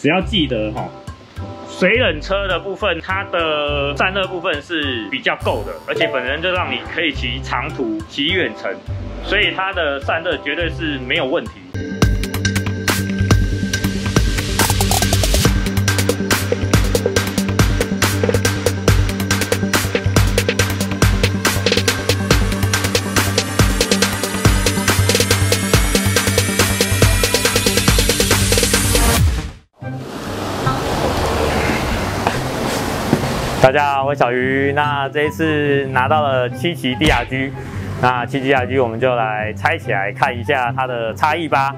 只要记得哈，水冷车的部分，它的散热部分是比较够的，而且本人就让你可以骑长途、骑远程，所以它的散热绝对是没有问题。 大家好，我是小鱼。那这一次拿到了7期 DRG， 那7期 DRG 我们就来拆起来看一下它的差异吧。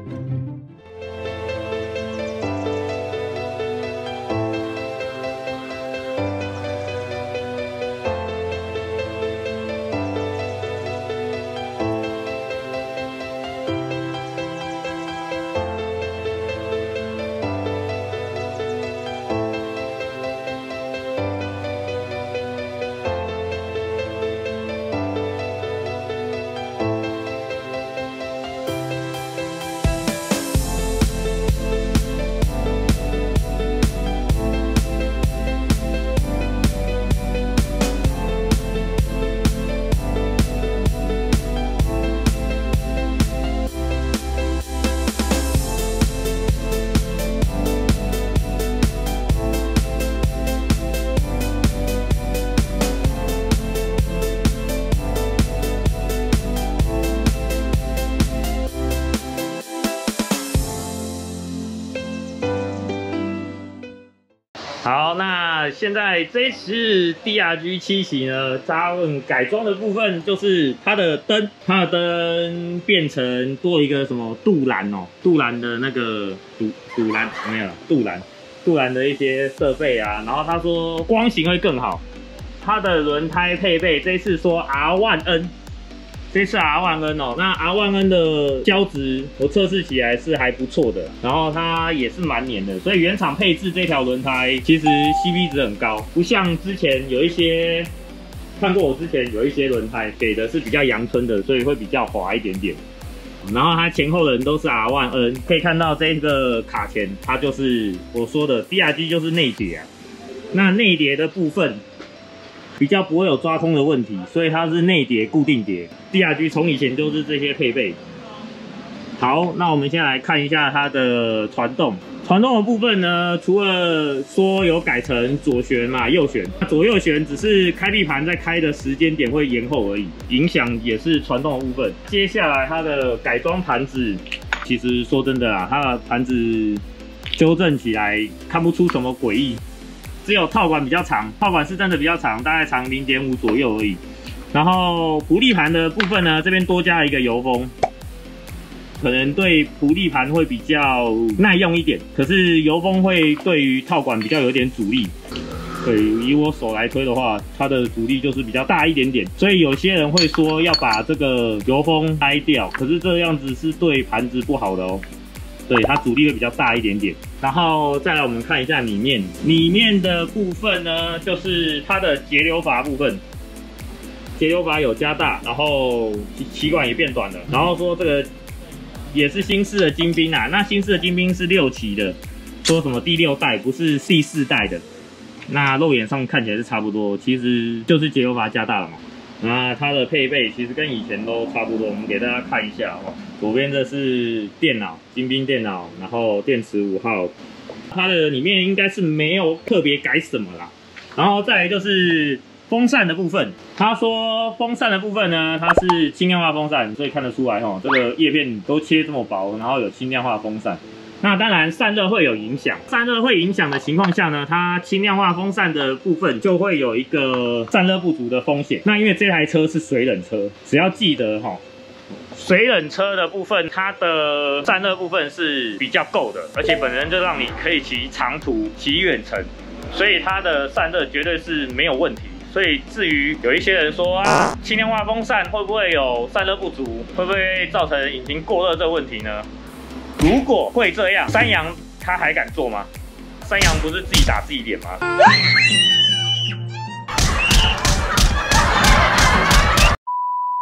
好，那现在这一次 DRG 7期呢，他们改装的部分就是它的灯变成多一个什么镀蓝哦，镀蓝的那个镀蓝没有了，镀蓝的一些设备啊，然后他说光型会更好，它的轮胎配备这一次说 R1N。 这次 R1N 哦，那 R1N 的胶质我测试起来是还不错的，然后它也是蛮黏的，所以原厂配置这条轮胎其实 CP 值很高，不像之前有一些看过我之前有一些轮胎给的是比较阳春的，所以会比较滑一点点。然后它前后轮都是 R1N， 可以看到这个卡钳，它就是我说的 DRG 就是内碟啊，那内碟的部分。 比较不会有抓空的问题，所以它是内碟固定碟。DRG 从以前就是这些配备。好，那我们先来看一下它的传动。传动的部分呢，除了说有改成左旋嘛、右旋，左右旋只是开闭盘在开的时间点会延后而已，影响也是传动的部分。接下来它的改装盘子，其实说真的啦，它的盘子纠正起来看不出什么诡异。 只有套管比较长，套管是真的比较长，大概长 0.5 左右而已。然后浮力盘的部分呢，这边多加了一个油封，可能对浮力盘会比较耐用一点。可是油封会对于套管比较有点阻力。对，以我手来推的话，它的阻力就是比较大一点点。所以有些人会说要把这个油封拆掉，可是这样子是对盘子不好的哦。 对，它阻力会比较大一点点，然后再来我们看一下里面的部分呢，就是它的节流阀部分，节流阀有加大，然后气管也变短了，然后说这个也是新式的金兵啊，那新式的金兵是6期的，说什么第6代不是第4代的，那肉眼上看起来是差不多，其实就是节流阀加大了嘛。 那它的配备其实跟以前都差不多，我们给大家看一下哦。左边这是电脑，金兵电脑，然后电池5号，它的里面应该是没有特别改什么啦。然后再来就是风扇的部分，他说风扇的部分呢，它是轻量化风扇，所以看得出来哦，这个叶片都切这么薄，然后有轻量化风扇。 那当然，散热会有影响。散热会影响的情况下呢，它轻量化风扇的部分就会有一个散热不足的风险。那因为这台车是水冷车，只要记得哈，水冷车的部分，它的散热部分是比较够的，而且本人就让你可以骑长途、骑远程，所以它的散热绝对是没有问题。 所以至于有一些人说啊，轻量化风扇会不会有散热不足，会不会造成引擎过热这个问题呢？ 如果会这样，山羊他还敢做吗？山羊不是自己打自己脸吗？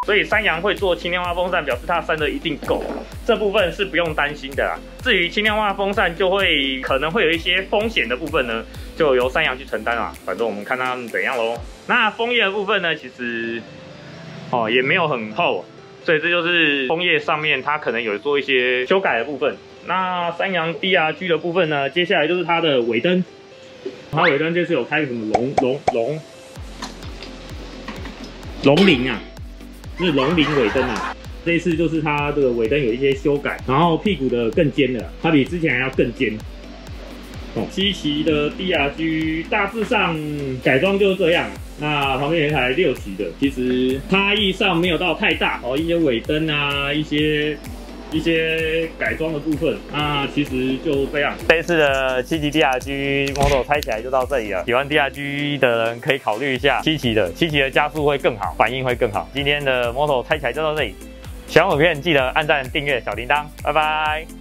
所以三洋会做轻量化风扇，表示它散热一定够，这部分是不用担心的啦。至于轻量化风扇可能会有一些风险的部分呢，就由三洋去承担啦。反正我们看他们怎样咯。那枫叶的部分呢，其实也没有很厚，所以这就是枫叶上面它可能有做一些修改的部分。那三洋 DRG 的部分呢，接下来就是它的尾灯，它尾灯就是有开什么龙鳞啊，是龙鳞尾灯啊。这一次就是它的尾灯有一些修改，然后屁股的更尖了，它比之前还要更尖。7期的 DRG 大致上改装就是这样。那旁边有一台6期的，其实差异上没有到太大一些尾灯啊，一些改装的部分，那其实就这样。这一次的7期 DRG model 拆起来就到这里了。喜欢 DRG 的人可以考虑一下7期的加速会更好，反应会更好。今天的 model 拆起来就到这里。喜欢我影片记得按赞、订阅、小铃铛，拜拜。